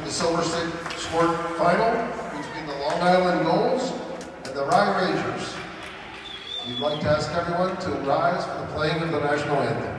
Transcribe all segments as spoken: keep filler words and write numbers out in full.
the Silver State Sport Final between the Long Island Gulls and the Rye Rangers. We'd like to ask everyone to rise for the playing of the national anthem.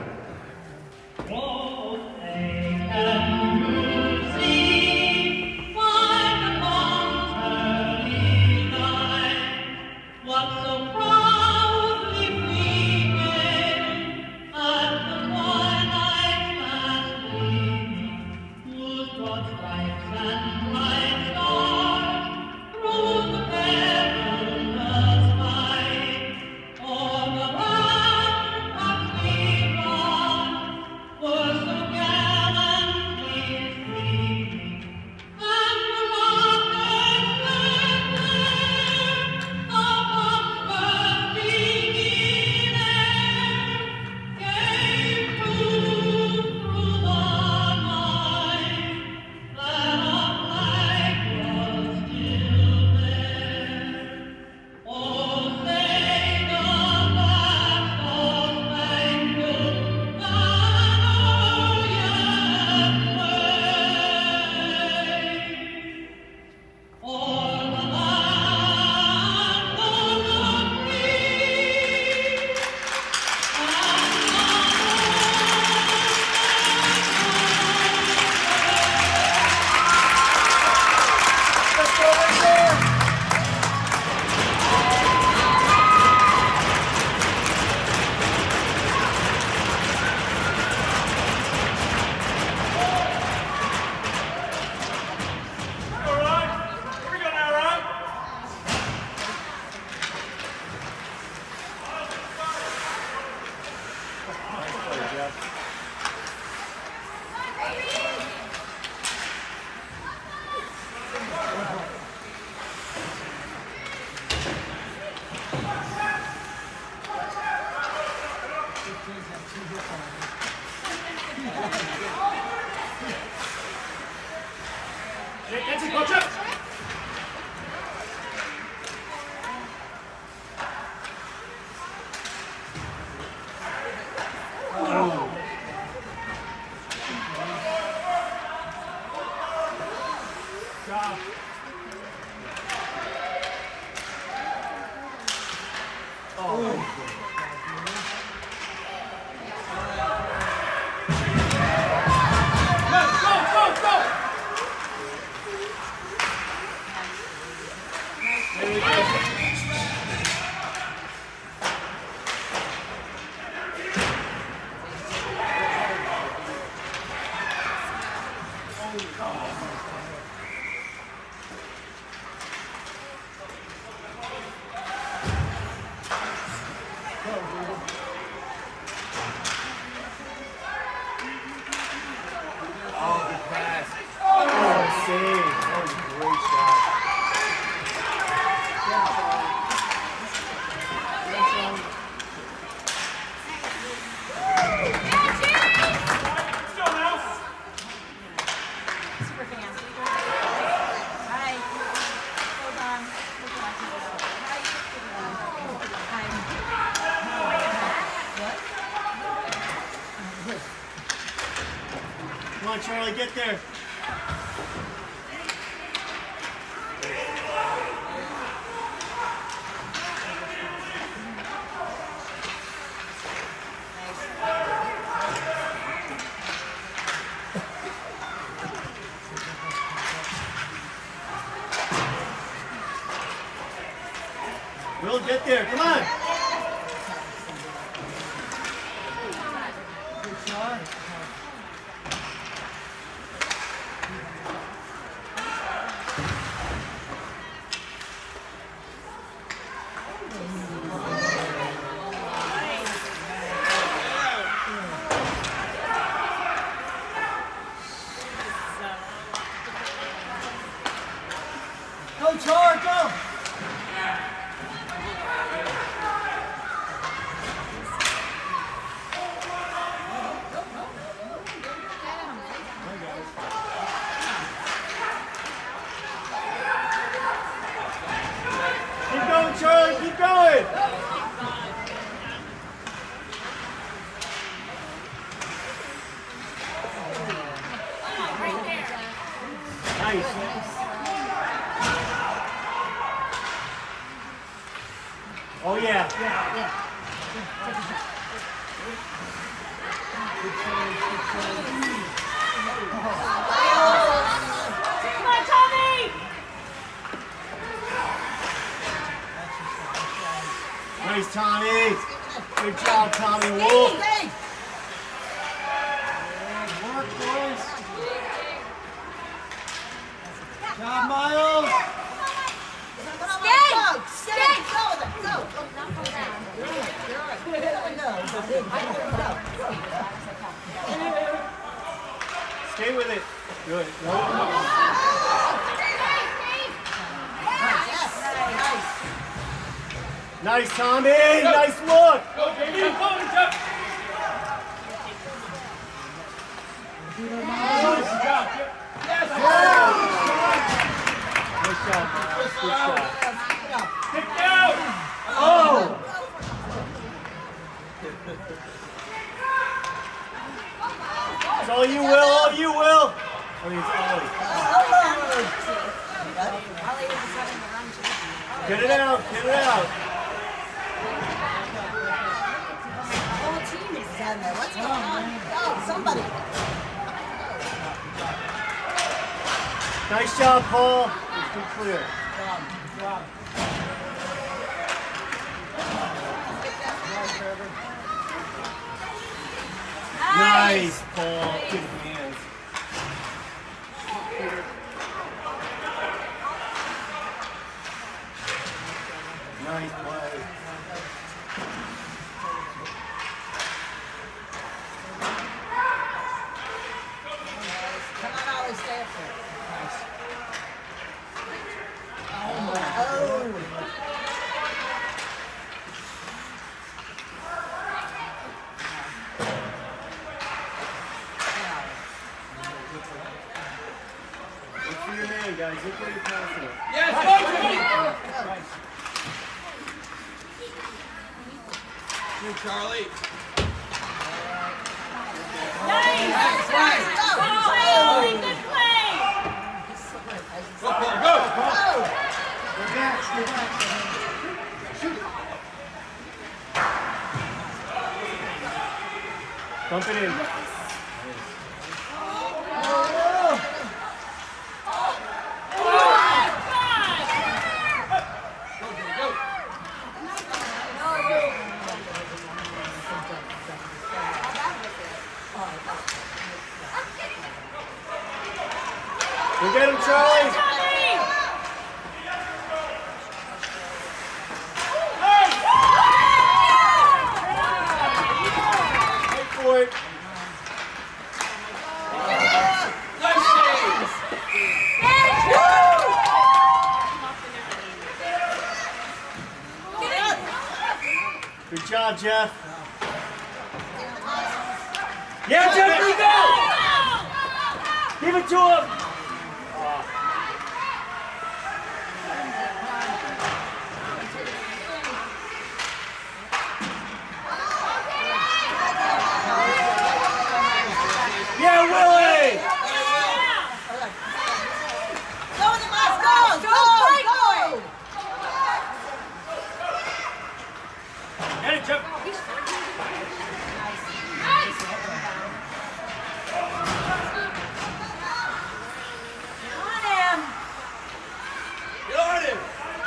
Come on, Charlie, get there. We'll get there. Come on. Good shot. Go, Char, go! yeah. Yeah, yeah. Come on, Tommy! Nice, Tommy. Good job, Tommy Wolf. Work, boys. Good job, Miles. Skate! Skate! Go with it, go. Stay with it. Good. No. Nice, Tommy. Nice look. Go, Jamie. Go, Jeff. Good job. Yes. Nice job. Good shot. Kick down. Oh! It's all you, Will. All you, Will. I mean, it's Ollie. Get it out. Get it out. Whole team is down there. What's going on? Go, somebody. Nice job, Paul. It's too clear. Nice, Paul. Good hands. Nice play. Come on, Ollie, stay up there. Oh. Look for your man, guys. Look where you're passing it. Yes, go, Jamie. Good, Charlie. Nice! Nice, nice, go. Good play, Ollie, good play! Go, Paul, go. Go. Relax, relax. Dump it in. We get him, Charlie. Wait for it. Nice save. Good job, Jeff. Yeah, Jeffrey, go. Give it to him. Yeah, Willie! Go with the mouse, go, go, go. Get it, Jeff. Get on him.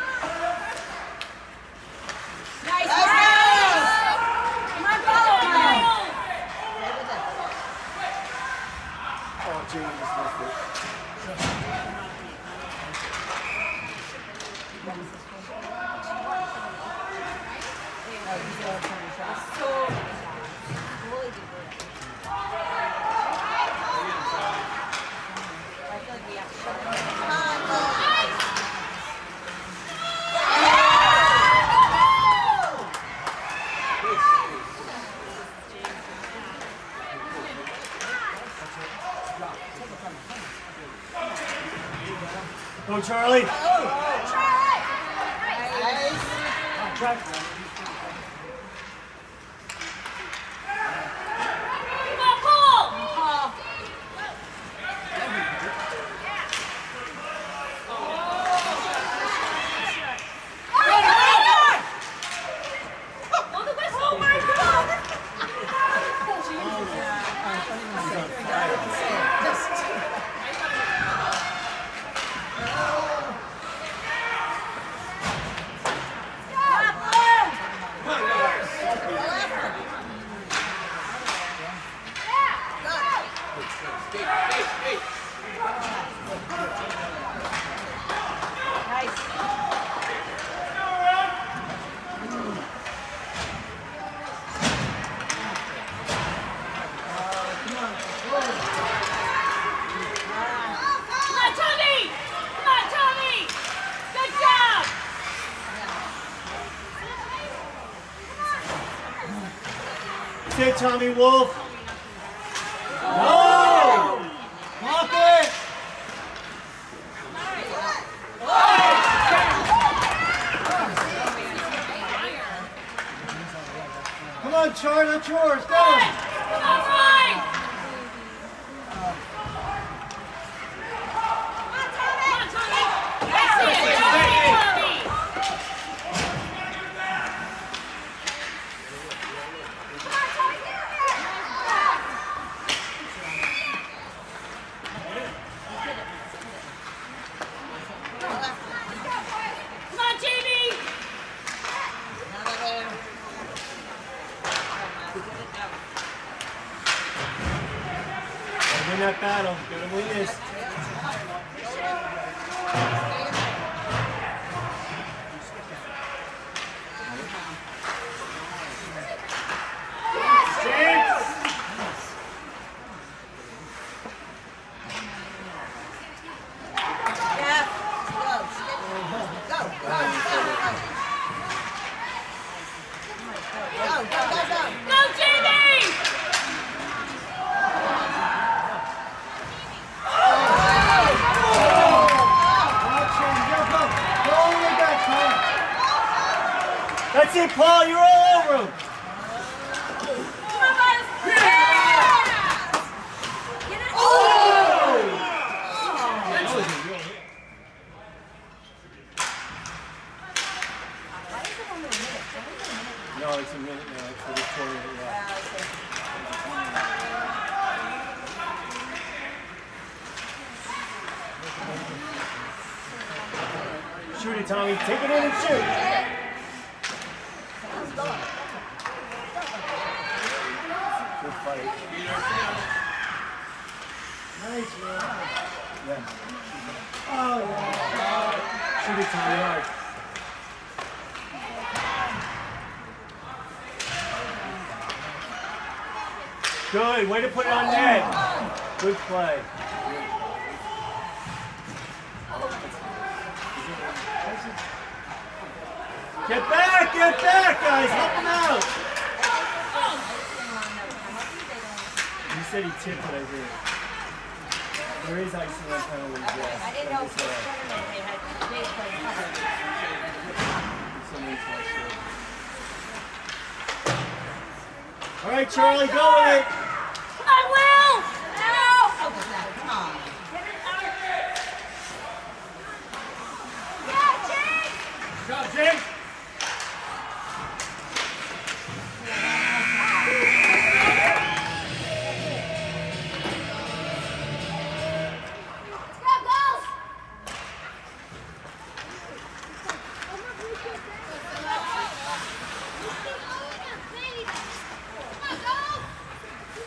Nice, Nice, Miles! Come on, follow, Miles! Oh, Jamie just missed it. Go, Charlie. Track. Come on, Paul! That's it, Tommy Wolf. No! Block it! Come on, Char, that's yours. Go! Come on, Ryan! That's it! Tommy! Come on, Jamie! Gotta win that battle. Gotta win this. That's it, Paul. You're all over him. Come on, Miles! Yeah! Get it! Oh! No, it's a minute now. It's for the tournament. Yeah. Shoot it, Tommy. Take it in and shoot. Good fight. Nice, man. Yeah. Oh, yeah. Shoot it, Tommy. Hard. Good. Way to put it on net. Good play. Get back! Get back, guys! Help him out! You said he tipped it, I think. There is icing on penalties, yes. I didn't know if the tournament they had big All right, Charlie, go with it. I will! How was that? Come on. Yeah, Jake! Good job, Jake. Let's go, Gulls! Come on, Gulls!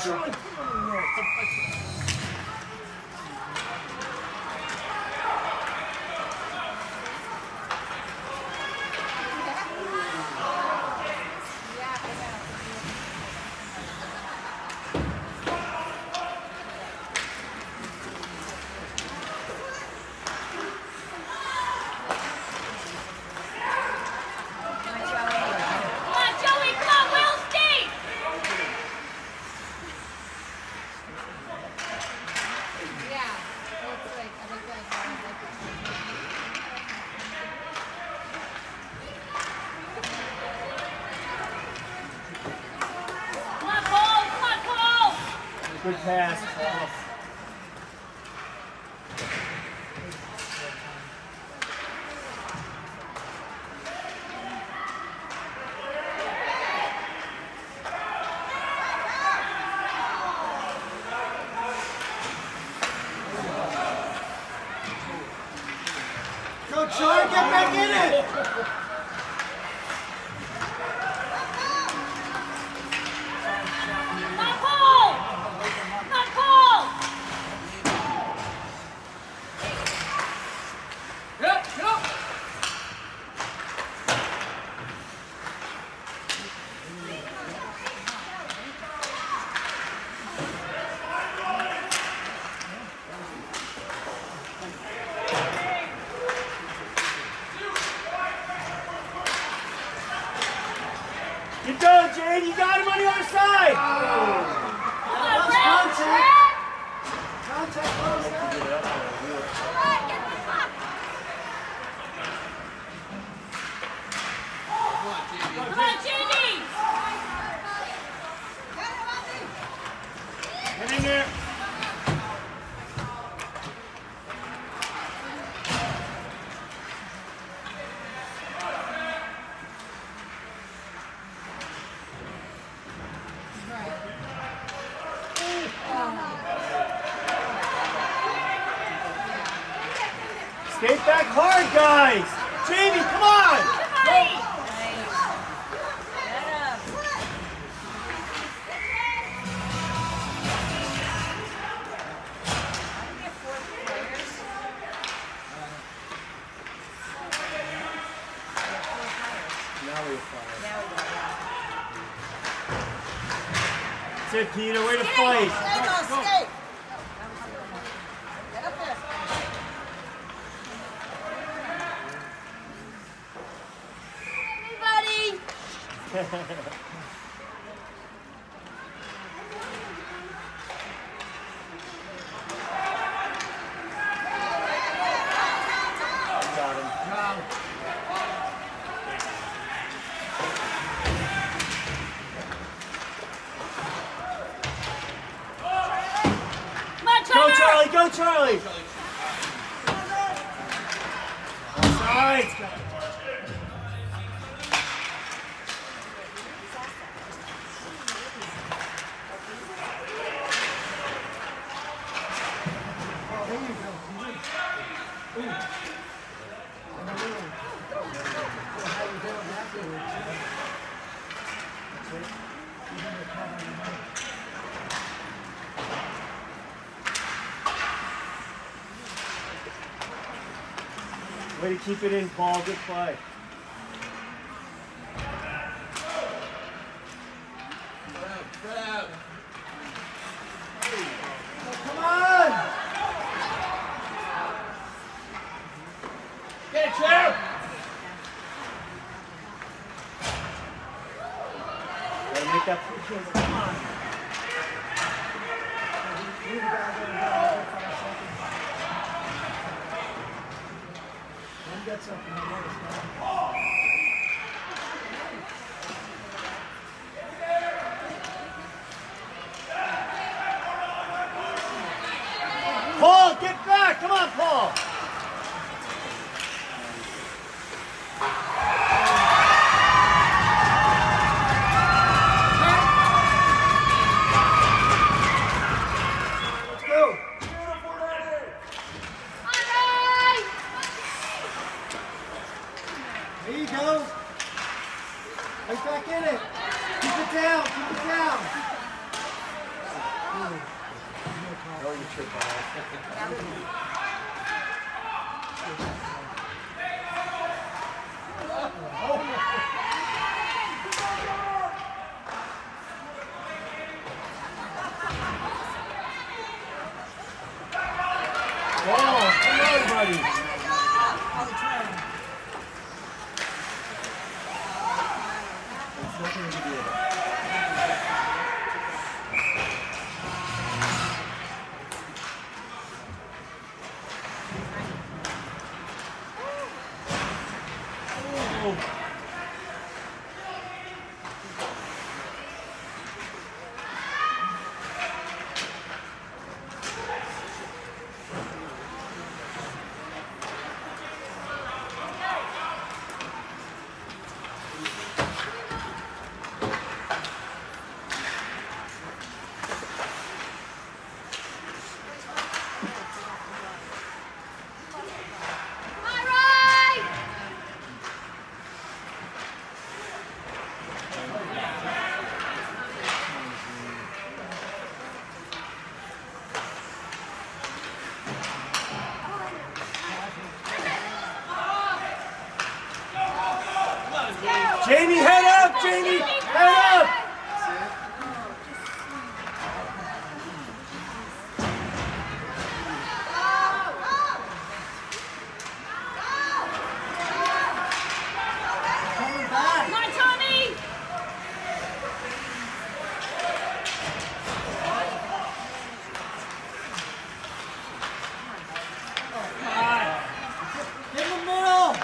Sean. Good pass. Go, Char, get back in it! Keep going, Jade. You got him on the other side. Contact. Contact close there. Come on, Jamie! Get in there. Skate back hard, guys! Jamie, come on! Now we're fine. That's it, Peter. Way to fight. Skate on, skate. Get up there. Everybody! Got him. Come on, Go, Trevor! Charlie! Go, Charlie! Offsides. There you go. Ooh. And a little. So how you doing afterwards? That's it. Give him a pat on the head. Way to keep it in, Paul. Good play. Come on! Get it, Trev! Gotta make that free kick. Come on. Leave the guy there and go over five seconds. Then get something to notice now. Paul, get back! Come on, Paul! Let's go! There you go. Right back in it. Keep it down. Keep it down. Or you trip on Oh, come on, buddy. It's nothing to do with it. Oh. Jamie, head up, Jamie, head up! Come on, Tommy! In the middle!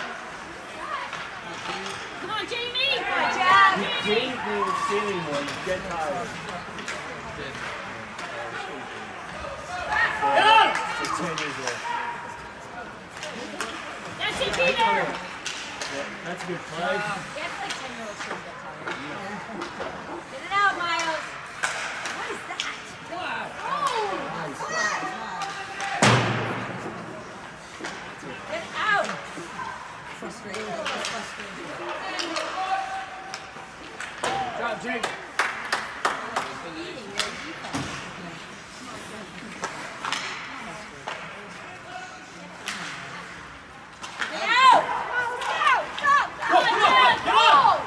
Come on, Jamie! Good job! Jamie can't even see anymore, he's dead tired. Go! He's ten years old. That's it, Peter! Yeah, that's a good play. Yeah, it's like ten year olds shouldn't get tired. Get it out, Miles! What is that? Oh! Nice. Nice. Get it out! Frustrated. Frustrated. Good job, Jake. Get out! Go! Go! Go! Come on, come on!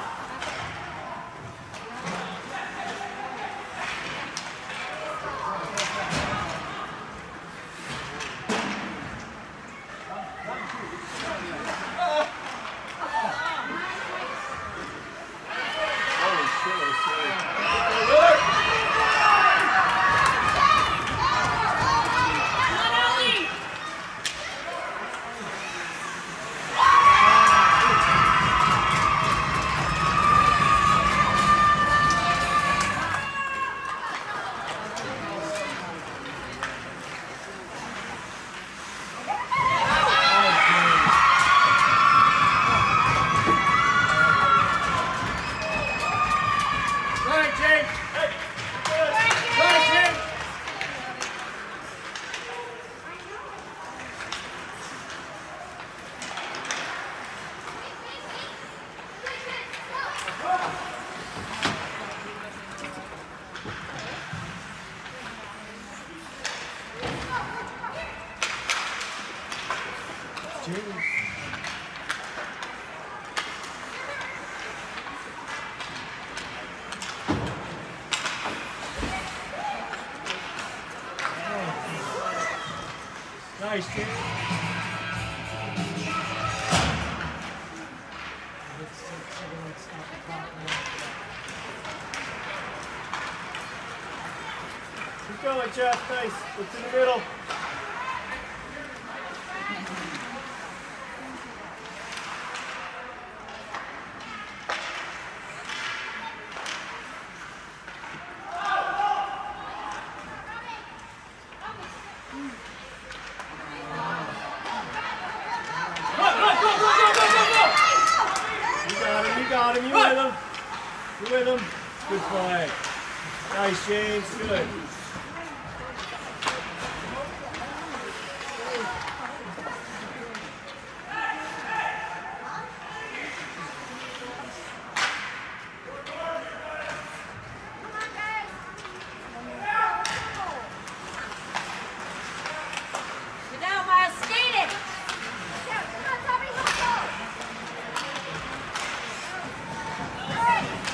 Holy shit, what a save. Come on, Ollie! Go ahead, Jake. Go ahead, Jake. Jamie. Nice, Jamie. Keep going, Jeff. Nice. Look to the middle. You got him. You got him. You with him. You with him. Good play. Nice, James. Good.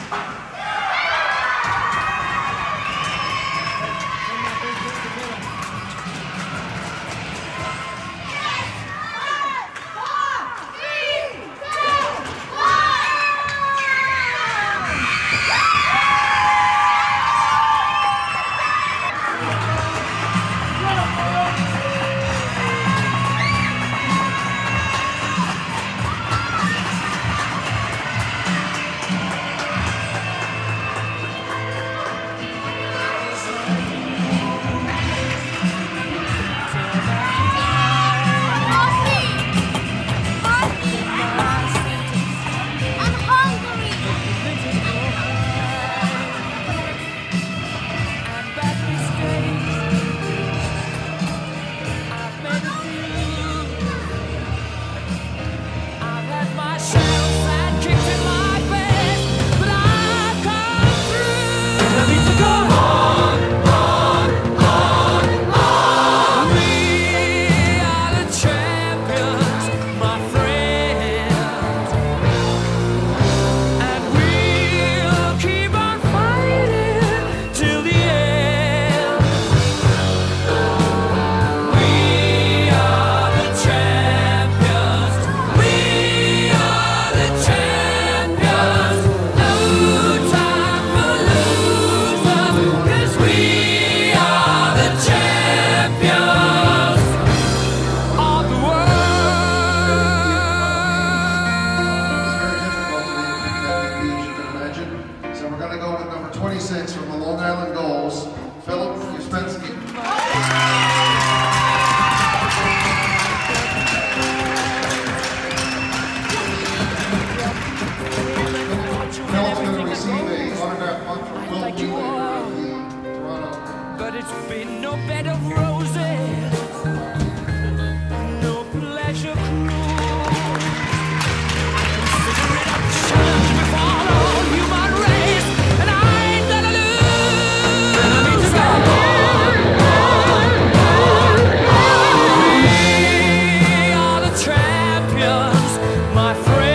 twenty-six from the Long Island Gulls, Philip Uspensky. Philip's going to receive a autograph puck from Will Wheeler of the Toronto. But it's been no bed of roses, no pleasure cruise. Consider it a challenge before all human race, and I ain't gonna lose. And I need to go. We are the champions, my friends.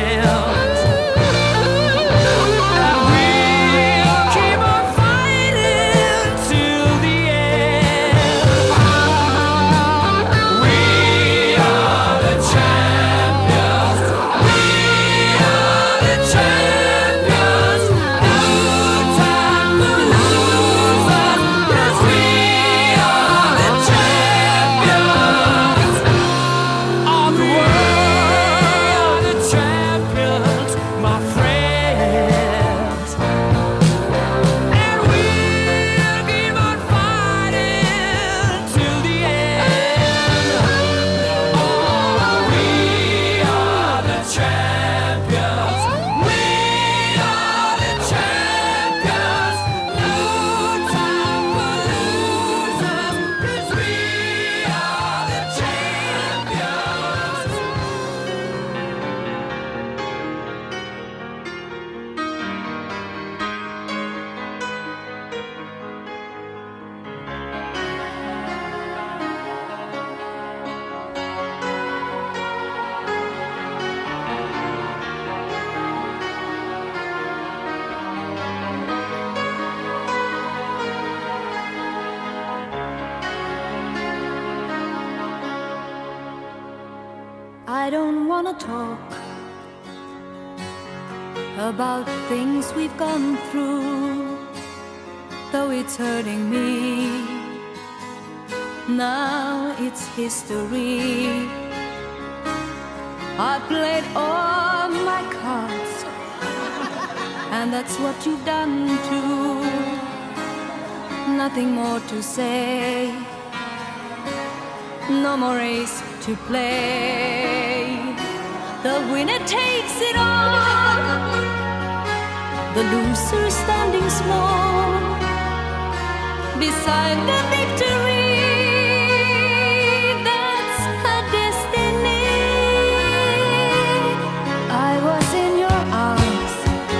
And we'll keep on fighting till the end. We are the champions. We are the champions. No time for losers, 'cause we are the champions of the world. The champions, my friends. And we'll keep on fighting till the end. Oh, we are the champions. We are the champions. No time for losers, 'cause we are the champions. I don't wanna talk about things we've gone through, though it's hurting me. Now it's history. I played all my cards, and that's what you've done too. Nothing more to say, no more race to play. The winner takes it all, the loser standing small beside the victory. That's her destiny. I was in your arms,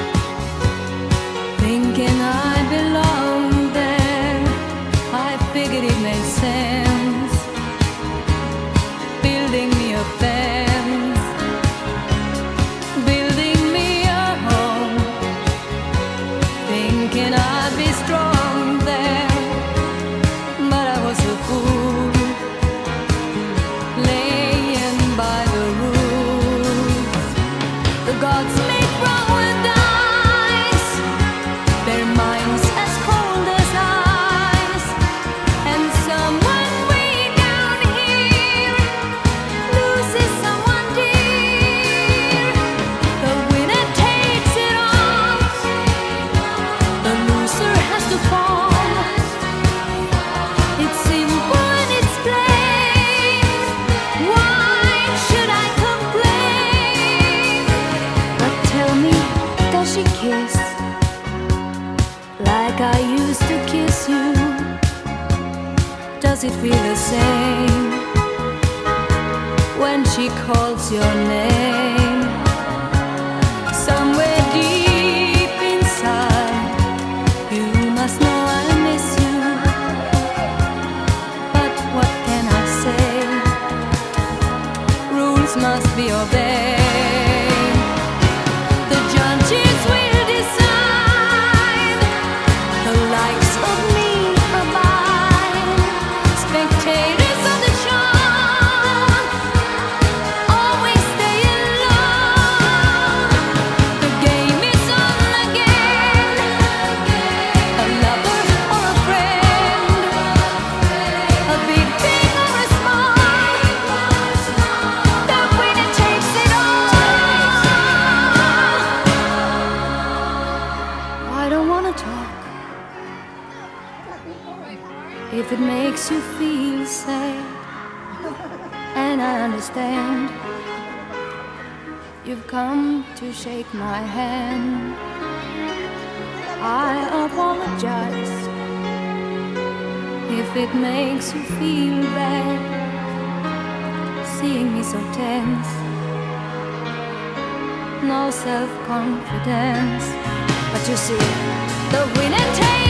thinking I belonged there. I figured it made sense, building me a fence, building me a home, throw a dice. Their minds as cold as ice, and someone way down here loses someone dear. The winner takes it all, the loser has to fall. It's simple and it's plain. Why should I complain? But tell me, does she kiss like I used to kiss you? Does it feel the same when she calls your name? Somewhere deep inside, you must know I miss you. But what can I say? Rules must be obeyed. The judges will decide. The likes of me abide. Spectators of the show always stay alone. The game is on again. A lover or a friend, a big thing or a small, the winner takes it all. I don't wanna talk if it makes you feel sad, and I understand. You've come to shake my hand. I apologize if it makes you feel bad, seeing me so tense, no self-confidence. But you see, the winner takes